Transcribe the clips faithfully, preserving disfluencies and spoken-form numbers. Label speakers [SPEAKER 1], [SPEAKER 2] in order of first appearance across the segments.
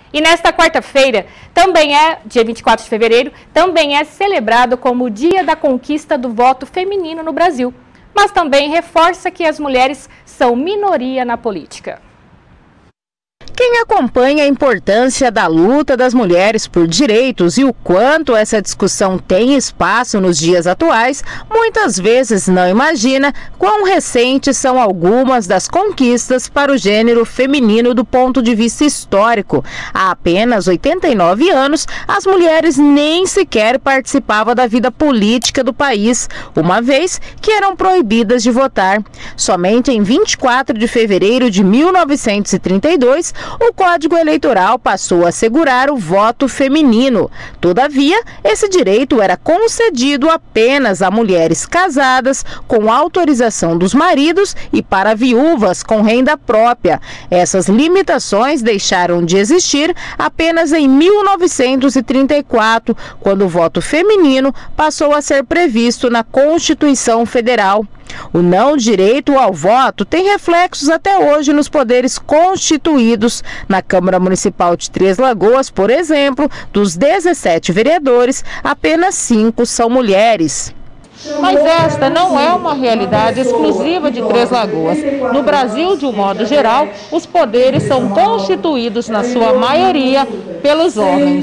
[SPEAKER 1] E nesta quarta-feira, também é, dia vinte e quatro de fevereiro, também é celebrado como o Dia da Conquista do Voto Feminino no Brasil. Mas também reforça que as mulheres são minoria na política.
[SPEAKER 2] Quem acompanha a importância da luta das mulheres por direitos e o quanto essa discussão tem espaço nos dias atuais, muitas vezes não imagina quão recentes são algumas das conquistas para o gênero feminino do ponto de vista histórico. Há apenas oitenta e nove anos, as mulheres nem sequer participavam da vida política do país, uma vez que eram proibidas de votar. Somente em vinte e quatro de fevereiro de mil novecentos e trinta e dois, o Código Eleitoral passou a assegurar o voto feminino. Todavia, esse direito era concedido apenas a mulheres casadas com autorização dos maridos e para viúvas com renda própria. Essas limitações deixaram de existir apenas em mil novecentos e trinta e quatro, quando o voto feminino passou a ser previsto na Constituição Federal. O não direito ao voto tem reflexos até hoje nos poderes constituídos. Na Câmara Municipal de Três Lagoas, por exemplo, dos dezessete vereadores, apenas cinco são mulheres.
[SPEAKER 3] Mas esta não é uma realidade exclusiva de Três Lagoas. No Brasil, de um modo geral, os poderes são constituídos, na sua maioria, pelos homens.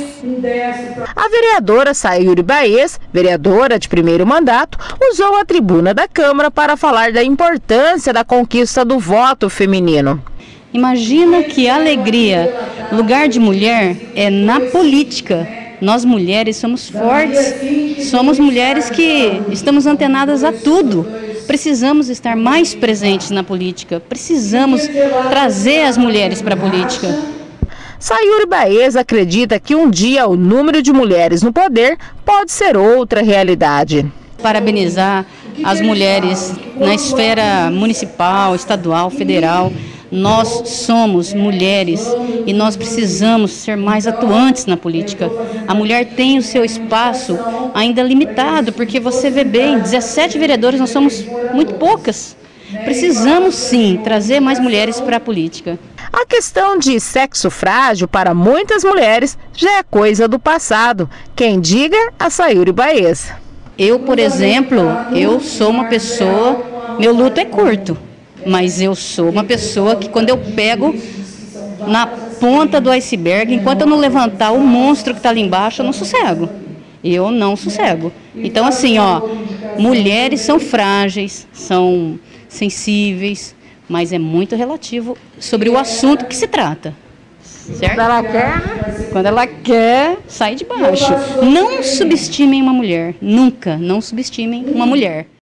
[SPEAKER 2] A vereadora Sayuri Baez, vereadora de primeiro mandato, usou a tribuna da Câmara para falar da importância da conquista do voto feminino.
[SPEAKER 4] Imagina que alegria, lugar de mulher é na política. Nós mulheres somos fortes, somos mulheres que estamos antenadas a tudo. Precisamos estar mais presentes na política, precisamos trazer as mulheres para a política.
[SPEAKER 2] Sayuri Baez acredita que um dia o número de mulheres no poder pode ser outra realidade.
[SPEAKER 4] Parabenizar as mulheres na esfera municipal, estadual, federal. Nós somos mulheres e nós precisamos ser mais atuantes na política. A mulher tem o seu espaço ainda limitado, porque você vê bem, dezessete vereadores, nós somos muito poucas. Precisamos sim trazer mais mulheres para a política.
[SPEAKER 2] A questão de sexo frágil para muitas mulheres já é coisa do passado. Quem diga, a Sayuri Baez.
[SPEAKER 4] Eu, por exemplo, eu sou uma pessoa, meu luto é curto. Mas eu sou uma pessoa que quando eu pego na ponta do iceberg, enquanto eu não levantar o monstro que está ali embaixo, eu não sossego. Eu não sossego. Então assim, ó, mulheres são frágeis, são sensíveis, mas é muito relativo sobre o assunto que se trata. Certo?
[SPEAKER 3] Quando ela quer,
[SPEAKER 4] Quando ela quer, sai de baixo. Não subestimem uma mulher, nunca, não subestimem uma mulher.